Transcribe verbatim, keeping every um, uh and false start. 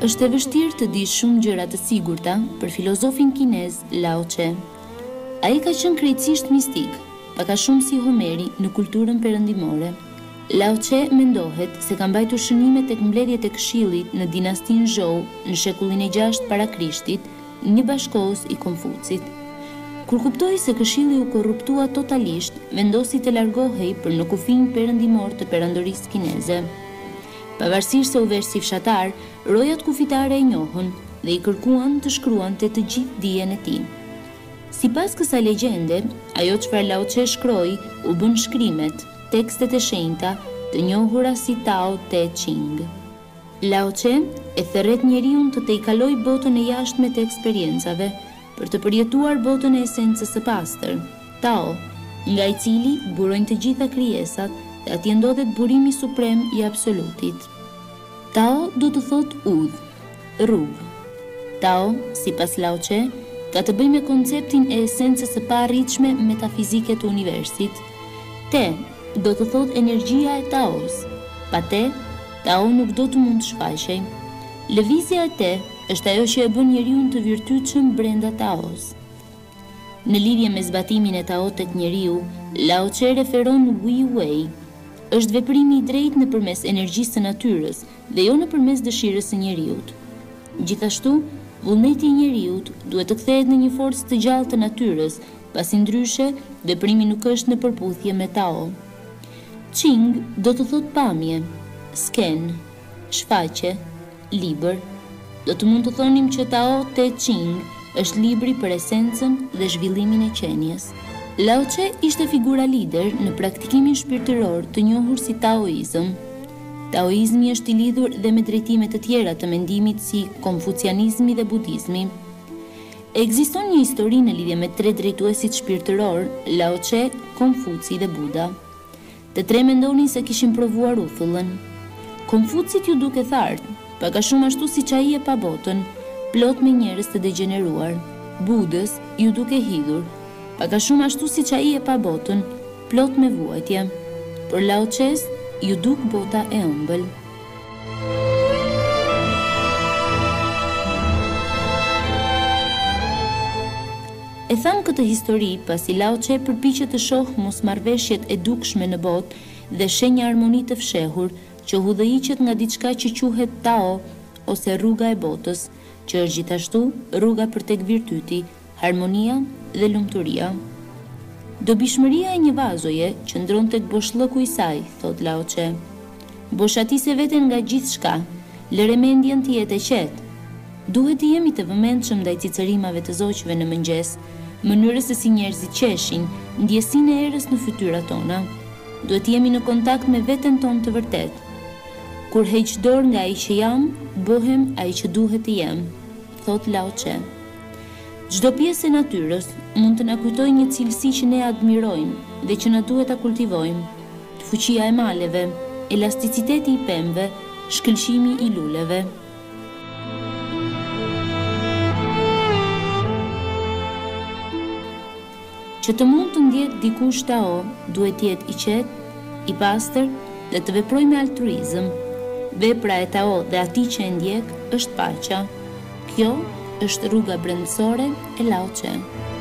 Është e vështirë të dish shumë gjëra të sigurta për filozofin kinez Lao Tse. Ai ka qenë krejtësisht mistik, pak a shumë si Homeri në kulturën perëndimore. Lao Tse mendohet se ka mbajtur shënime tek mbledhjet e këshillit në dinastinë Zhou në shekullin e gjashtë para Krishtit, një bashkëkohës i Konfucit. Kur kuptoi se këshilli u korruptua totalisht, vendosi të largohej për në kufin perëndimor të perandorisë kineze. Pavarësisht se u vesh si fshatar, rojat kufitare e njohën dhe i kërkuan të shkruante të gjithë dijen e tij. Sipas kësaj legjende, ajo çfarë Lao Tse shkroi u bën shkrimet, tekstet e shenjta të njohura si Tao Te Ching. Lao Tse e thërret njeriu të të i kaloj botën e jashtme të eksperiencave për të përjetuar botën e esencës së pastër, Tao, nga i cili burojnë të gjitha krijesat dhe atje ndodhet burimi suprem i absolutit. Tao do të thot udhë, rrugë. Tao, sipas Lao Tse, ka të bëjë me konceptin e esencës së paarritshme metafizike të universit. Te do të thot energjia e Taos. Pa te, Tao nuk do të mund të shfaqej. Lëvizja e te është ajo që e bën njeriu të virtytshëm brenda Taos. Në lidhje me zbatimin e Tao tek njeriu, Lao Tse referon Wei Wei. Është veprimi i drejtë nëpërmes energjisë së natyrës dhe jo nëpërmes dëshirës së njeriut. Gjithashtu, vullneti i njeriut duhet të kthehet në një forcë të gjallë të natyrës, pasi ndryshe veprimi nuk është në përputhje me Tao. Ching do të thot pamje, sken, shfaqje, libër. Do të mund të thonim që Tao Te Ching është libri për esencën dhe zhvillimin e qenies. Lao Tse ishte figura lider në praktikimin shpirtëror të njohur si Taoizëm. Taoizmi është i lidhur dhe me drejtime të tjera të mendimit si konfucianizmi dhe budizmi. Ekziston një histori në lidhje me tre drejtuesit shpirtëror, Lao Tse, Konfuci dhe Buda. Të tre mendonin se kishin provuar uthullën. Konfucit ju duke thartë, pak a shumë ashtu si ai e pa botën, plot me njerëz të degeneruar. Budës ju duke hidhur, pak a shumë ashtu si që ai e pa botën, plot me vuajtje. Por Lao Tses ju duk bota e ëmbël. E tham këtë histori pasi Lao Tse përpiqet të shohë mosmarrveshjet e dukshme në botë dhe shenja harmoni të fshehur që hudhëhiqet nga diçka që quhet Tao ose rruga e botës, që është gjithashtu rruga për tek virtyti, harmonia dhe lumturia. Dobishmëria e një vazoje qëndron tek boshllëku i saj, thot Lao Tse. Boshatise veten nga gjithçka, lëre mendjen të jetë e qetë. Duhet të jemi të vëmendshëm ndaj cicërimave të zogjve në mëngjes, mënyrës se si njerëzit qeshin, ndjesinë e erës në fytyrat tona. Duhet të jemi në kontakt me veten tonë të vërtet. Kur heq dorë nga ai që jam, bëhem ai që duhet të jem, thot Lao Tse. Çdo pjesë e natyrës mund të na kujtojë një cilësi që ne admirojmë dhe që na duhet ta kultivojmë. Fuqia e maleve, elasticiteti i pemëve, shkëlqimi i luleve. Që të mund të ndjetë dikush Tao, duhet të jetë i qetë, i pastër dhe të veprojë me altruizëm. Vepra e Tao dhe atij që e ndjek është paqja. Kjo është rruga brendësore e Lao Tse.